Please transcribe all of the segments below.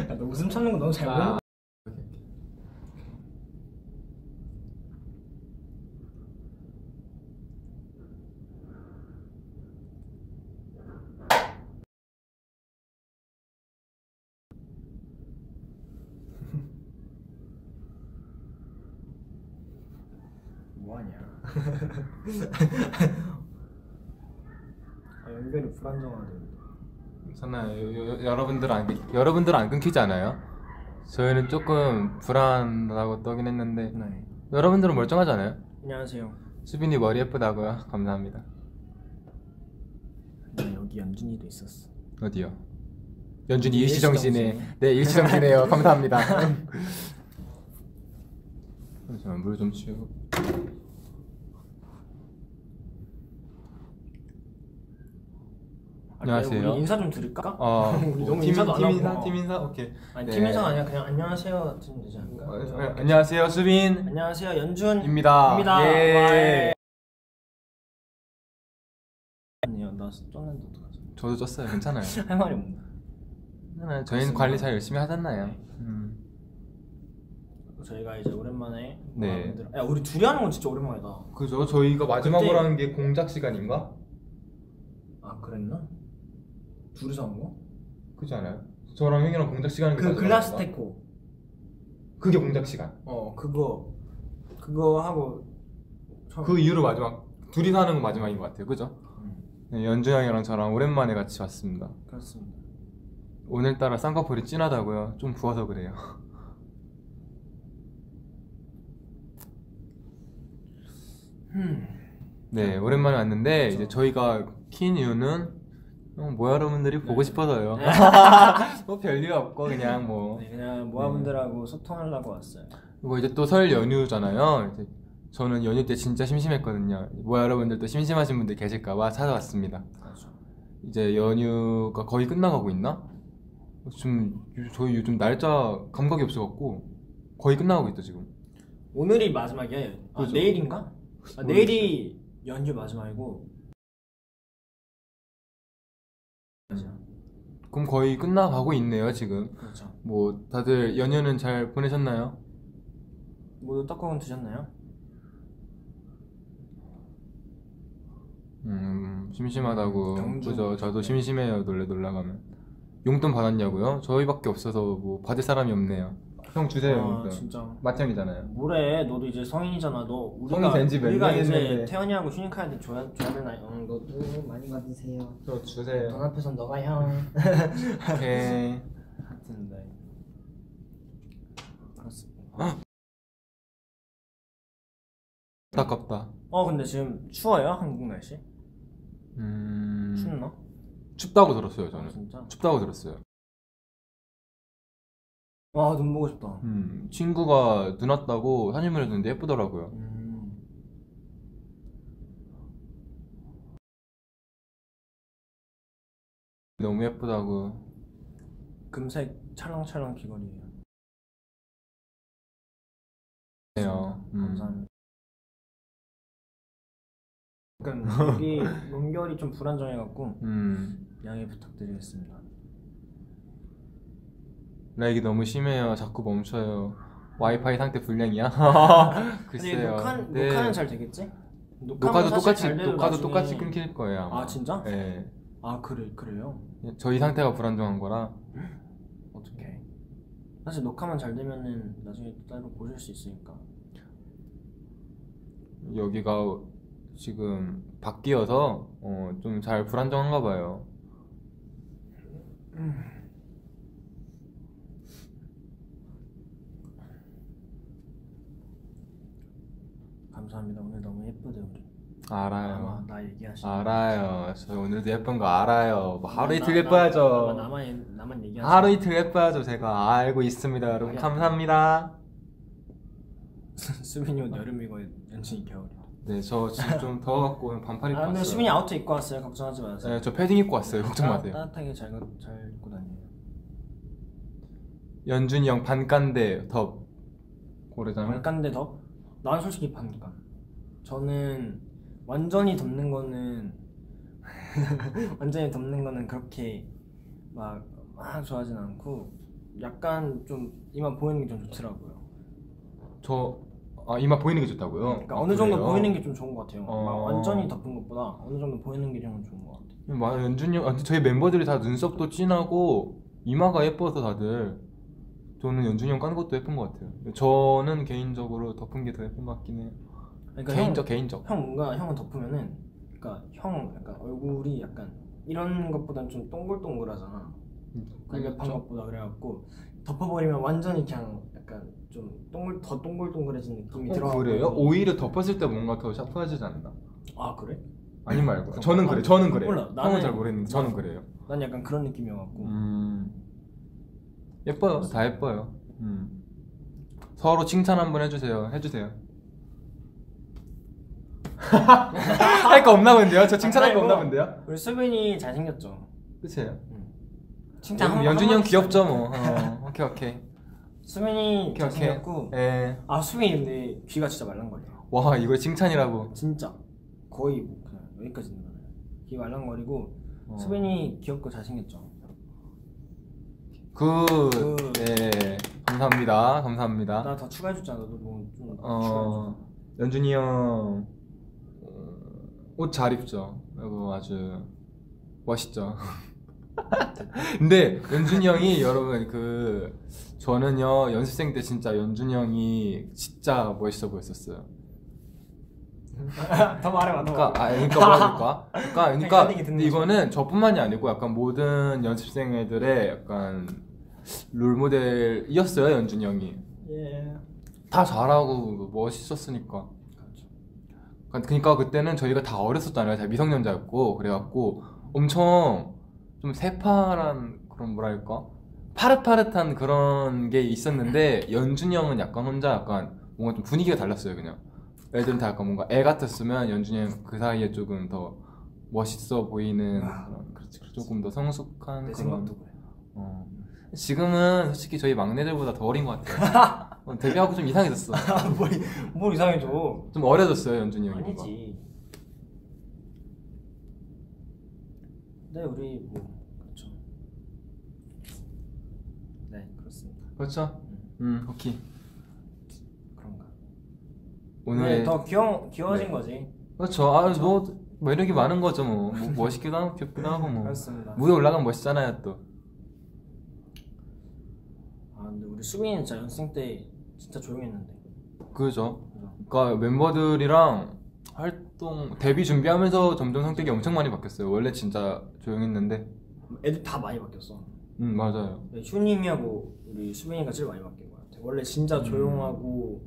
야, 너 웃음 참는 거 너무 잘 보여. 뭐하냐. 아, 연결이 불안정하대. 괜찮아요. 여러분들 안 끊기지 않아요? 저희는 조금 불안하다고 떠긴 했는데 네. 여러분들은 멀쩡하잖아요. 안녕하세요. 수빈이 머리 예쁘다고요? 감사합니다. 네, 여기 연준이도 있었어. 어디요? 연준이 일시정신에. 네, 일시정신에요. 감사합니다. 잠시만 물 좀 치우고. 안녕하세요. 우리 인사 좀 드릴까? 우리 너무 팀 인사도 안 하고. 팀 인사? 오케이. 아니 네. 팀 인사가 아니라 그냥 안녕하세요 드리면 되지 않을까? 안녕하세요 수빈. 안녕하세요 연준입니다. 예. 아니요, 나 쪘는데 어떡하지? 저도 쪘어요. 괜찮아요. 할 말이 없나? 괜찮아요. 저희는 관리 잘 열심히 하잖아요. 저희가 이제 오랜만에 네. 야, 우리 둘이 하는 건 진짜 오랜만이다. 그죠? 저희가 마지막으로 그때... 하는 게 공작 시간인가? 아 그랬나? 둘이서 한 거? 그렇지 않아요? 저랑 형이랑 공작 시간인 게 글라스테코. 그게 공작 시간. 그거 하고 그 이후로 마지막 둘이서 하는 건 마지막인 것 같아요. 그죠? 네, 연준 형이랑 저랑 오랜만에 같이 왔습니다. 그렇습니다. 오늘따라 쌍꺼풀이 진하다고요? 좀 부어서 그래요. 네, 오랜만에 왔는데 그렇죠. 이제 저희가 킨 이유는 모아 여러분들이 보고 싶어서요. 뭐 별일 없고 그냥 뭐 네, 그냥 모아분들하고 소통하려고 왔어요. 그리고 이제 또 설 연휴잖아요. 이제 저는 연휴 때 진짜 심심했거든요. 모아 여러분들도 심심하신 분들 계실까봐 찾아왔습니다. 그렇죠. 이제 연휴가 거의 끝나가고 있나? 저희 요즘 날짜 감각이 없어갖고 거의 끝나가고 있다 지금. 오늘이 마지막이에요. 그렇죠. 내일인가? 내일이 연휴 마지막이고. 그럼 거의 끝나가고 있네요 지금. 그렇죠. 뭐 다들 연휴는 잘 보내셨나요? 모두 떡국은 드셨나요? 심심하다고. 그죠? 저도 심심해요. 놀러 가면. 용돈 받았냐고요? 저희밖에 없어서 뭐 받을 사람이 없네요. 형 주세요. 용돈. 진짜. 맞짱이잖아요. 뭐래? 너도 이제 성인이잖아. 성인 된지 몇 우리가 년 이제 했는데. 태연이하고 휴닝카한테 줘야 되나? 너도 많이 받으세요. 저 주세요. 돈 앞에서 너가 형. 오케이. 하여튼 네. 그렇습니다. 안타깝다. 근데 지금 추워요? 한국 날씨? 춥나? 춥다고 들었어요 저는. 진짜? 춥다고 들었어요. 와, 눈 보고 싶다. 친구가 눈 왔다고 사진 보내줬는데 예쁘더라고요. 너무 예쁘다고. 금색 찰랑찰랑 귀걸이에요. 감사합니다. 그러니까 여기 연결이 좀 불안정해갖고 양해 부탁드리겠습니다. 렉이 너무 심해요. 자꾸 멈춰요. 와이파이 상태 불량이야? 글쎄요. 녹화는 잘 되겠지? 녹화도 똑같이 끊길 거예요. 아마. 아 진짜? 네. 아 그래요? 저희 상태가 불안정한 거라. 어떡해. 사실 녹화만 잘 되면은 나중에 따로 보실 수 있으니까. 여기가 지금 바뀌어서 좀 잘 불안정한가 봐요. 감사합니다. 오늘 너무 예쁘대 우리. 알아요. 아마 나 얘기하시는. 알아요. 저 오늘도 예쁜 거 알아요. 뭐 하루 이틀 예뻐야죠. 나만 얘기하시는. 하루 이틀 예뻐야죠. 제가 알고 있습니다. 여러분 감사합니다. 수빈이 옷 여름이고 연준이 겨울. 네, 저 지금 좀 더워갖고 반팔 입고 왔어요. 근데 수빈이 아우터 입고 왔어요. 걱정하지 마세요. 네, 저 패딩 입고 왔어요. 걱정 마세요. 따뜻하게 잘 입고 다녀요. 연준이 형 반간대 덥. 고래잖아요. 반간대 덥? 난 솔직히 반간. 저는 완전히 덥는 거는 완전히 덥는 거는 그렇게 막 좋아하진 않고 약간 좀 이마 보이는 게 좀 좋더라고요. 이마 보이는 게 좋다고요? 그러니까 어느 정도 그래요? 보이는 게 좀 좋은 것 같아요. 막 완전히 덮은 것보다 어느 정도 보이는 게 좀 좋은 것 같아요. 연준이 형, 저희 멤버들이 다 눈썹도 진하고 이마가 예뻐서 다들 저는 연준이 형 까는 것도 예쁜 것 같아요. 저는 개인적으로 덮은 게 더 예쁜 것 같긴 해요. 그러니까 개인적. 형 뭔가 형은 덮으면은 그러니까 형 약간 얼굴이 약간 이런 것보다는 좀 동글동글하잖아. 깔끔한 것보다 그래갖고 덮어버리면 완전히 그냥 약간 좀 더 동글동글해진 느낌이 들어. 그래요? 오히려 덮었을 때 뭔가 더 샤프해지지 않나? 아 그래? 아니 말고 저는 그래요. 몰라. 형은 잘 모르겠는데 저는 그래요. 난 약간 그런 느낌이어갖고. 예뻐요. 다 예뻐요. 서로 칭찬 한번 해주세요. 할 거 없나 본데요? 저 칭찬할 거 없나 본데요? 우리 수빈이 잘생겼죠? 그치요? 칭찬 한번 연준이 형 귀엽죠 뭐. 오케이. 수빈이 잘생겼고. 예. 아 수빈이 근데 귀가 진짜 말랑거려. 와 이거 칭찬이라고. 진짜 거의 뭐 그냥 여기까지 있는 거예요. 귀 말랑거리고. 수빈이 귀엽고 잘생겼죠? 네. 감사합니다. 나 더 추가해줬잖아. 너도 뭐좀 추가해줘. 연준이 형 옷 잘 입죠. 그리고 아주 멋있죠. 근데 연준이 형이 여러분 저는요 연습생 때 진짜 연준이 형이 진짜 멋있어 보였었어요. 더 말해봐. 그러니까 뭐라 그럴까? 그러니까 근데 이거는 저뿐만이 아니고 약간 모든 연습생 애들의 약간 롤모델이었어요 연준이 형이. 예. 다 잘하고 멋있었으니까. 그러니까 그때는 저희가 다 어렸었잖아요. 다 미성년자였고 그래갖고 엄청 좀 새파란 그런 뭐랄까 파릇파릇한 그런 게 있었는데 연준이 형은 약간 혼자 약간 뭔가 좀 분위기가 달랐어요. 그냥 애들은 다 약간 뭔가 애 같았으면 연준이 형 그 사이에 조금 더 멋있어 보이는 그렇지 조금 더 성숙한 내 그런. 생각도 그래. 지금은 솔직히 저희 막내들보다 더 어린 것 같아요. 데뷔하고 좀 이상해졌어. 뭘 이상해져. 좀 어려졌어요 연준이 형이. 아니지. 네 우리 뭐 그렇죠. 네 그렇습니다. 그렇죠? 오케이. 그런가. 오늘 더 귀여워진 네. 거지. 그렇죠. 뭐 매력이 많은 거죠 뭐. 멋있기도 하고 귀엽기도 하고 뭐. 그렇습니다. 무대 올라가면 멋있잖아요 또. 근데 우리 수빈이는 진짜 연습생 때 진짜 조용했는데. 그죠. 그러니까 멤버들이랑 데뷔 준비하면서 점점 성격이 엄청 많이 바뀌었어요. 원래 진짜 조용했는데 애들 다 많이 바뀌었어. 맞아요. 네, 휴님이하고 우리 수빈이가 제일 많이 바뀐 것 같아. 원래 진짜 조용하고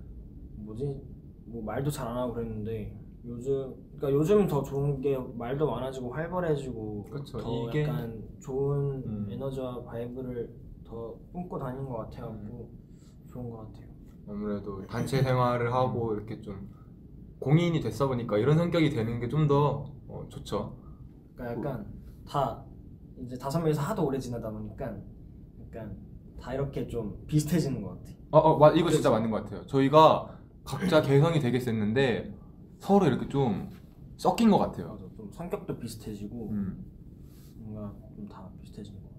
뭐 말도 잘 안 하고 그랬는데 요즘 더 좋은 게 말도 많아지고 활발해지고 그쵸, 더 이게 약간 좋은 에너지와 바이브를 더 뿜고 다니는 것 같아갖고 좋은 것 같아요. 아무래도 단체 생활을 하고 이렇게 좀 공인이 됐어 보니까 이런 성격이 되는 게 좀 더 좋죠. 그러니까 약간 다 이제 5명이서 하도 오래 지내다 보니까 약간 다 이렇게 좀 비슷해지는 것 같아. 이거 진짜 맞는 것 같아요. 저희가 각자 개성이 되게 셌는데 서로 이렇게 좀 섞인 것 같아요. 맞아. 좀 성격도 비슷해지고 뭔가 좀 다 비슷해지는 것 같아.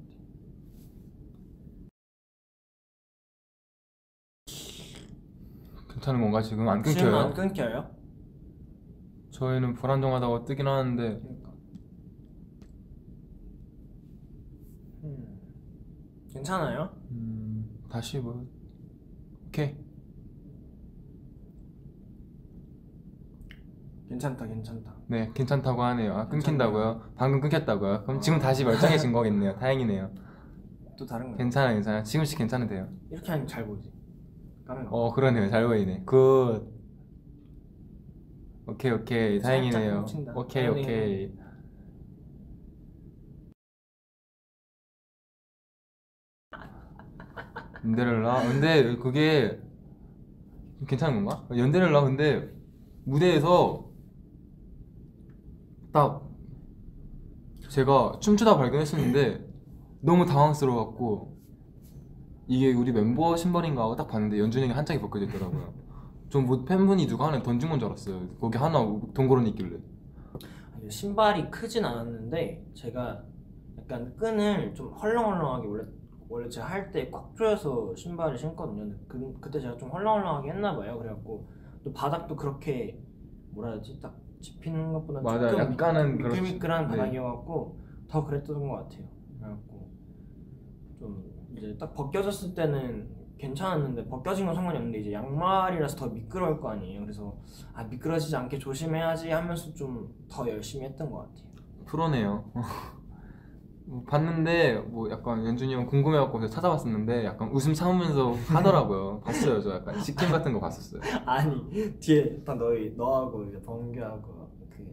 괜찮은 건가 지금? 안 지금 끊겨요? 안 끊겨요? 저희는 불안정하다고 뜨긴 하는데 그러니까. 괜찮아요? 다시 뭐 오케이. 괜찮다. 네 괜찮다고 하네요. 끊긴다고요? 방금 끊겼다고요? 그럼 지금 다시 멀쩡해진 거겠네요. 다행이네요. 또 다른 거요? 괜찮아요. 지금씩 괜찮으세요. 이렇게 하니까 잘 보이지? 까면 그러네요. 잘 보이네. 굿. 오케이. 다행이네요. 묻힌다. 오케이. 연데렐라? 근데 그게 괜찮은 건가? 연데렐라 근데 무대에서 딱 제가 춤추다 발견했었는데 너무 당황스러워갖고 이게 우리 멤버 신발인가 하고 딱 봤는데 연준이 형이 한 짝이 벗겨져 있더라고요. 전 뭐 팬분이 누가 하나 던진 건 줄 알았어요. 거기 하나 동그러니 있길래. 신발이 크진 않았는데 제가 약간 끈을 좀 헐렁헐렁하게 원래 원래 제가 할 때 꽉 조여서 신발을 신거든요. 근데 그때 제가 좀 헐렁헐렁하게 했나 봐요. 그래갖고 또 바닥도 그렇게 뭐라 해야 되지? 딱 집히는 것보다 맞아요. 조금 약간은 그렇지. 미끌미끌한 네. 바닥이어갖고 더 그랬던 것 같아요. 그래갖고 좀 이제 딱 벗겨졌을 때는 괜찮았는데 벗겨진 건 상관이 없는데 이제 양말이라서 더 미끄러울 거 아니에요. 그래서 아 미끄러지지 않게 조심해야지 하면서 좀 더 열심히 했던 것 같아요. 프로네요. 뭐 봤는데 뭐 약간 연준이 형 궁금해갖고 그래서 찾아봤었는데 약간 웃음 참으면서 하더라고요. 봤어요. 저 약간 직캠 같은 거 봤었어요. 아니 뒤에 다 너하고 이제 범규하고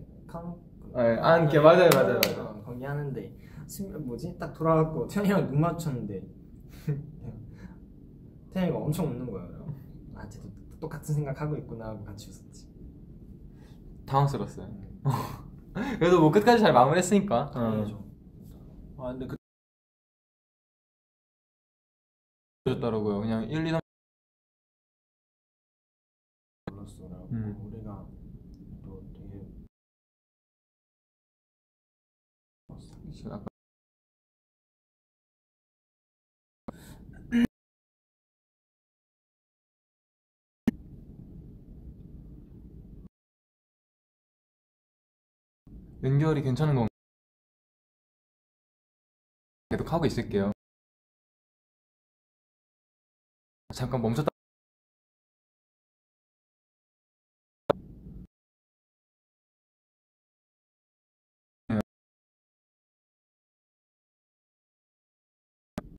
안게 맞아요. 거기 하는데 뭐지 딱 돌아갖고 태현이랑 눈 맞췄는데 태현이가 엄청 웃는 거예요. 아 쟤도 똑같은 생각하고 있구나 하고 같이 웃었지. 당황스러웠어요. 그래도 뭐 끝까지 잘 마무리했으니까. 다행이죠. 아 근데 그 줬더라고요. 그냥 1, 2, 3. 몰랐어. 그래갖고 우리가 또 되게 아까 연결이 괜찮은 건가? 계속 하고 있을게요. 잠깐 멈췄다.